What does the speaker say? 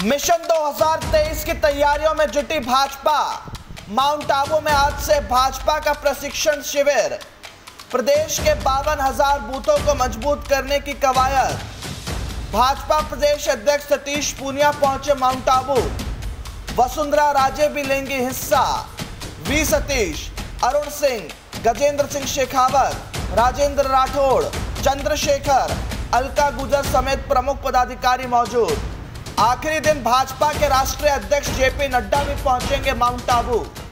Mission 2023 की तैयारियों में जुटी भाजपा। माउंट आबू में आज से भाजपा का प्रशिक्षण शिविर। प्रदेश के 52,000 बूथों को मजबूत करने की कवायद। भाजपा प्रदेश अध्यक्ष सतीश पूनिया पहुंचे माउंट आबू। वसुंधरा राजे भी लेंगी हिस्सा। वी सतीश, अरुण सिंह, गजेंद्र सिंह शेखावत, राजेंद्र राठौड़, चंद्रशेखर, अलका गुजर समेत प्रमुख पदाधिकारी मौजूद। आखिरी दिन भाजपा के राष्ट्रीय अध्यक्ष जेपी नड्डा भी पहुंचेंगे माउंट आबू।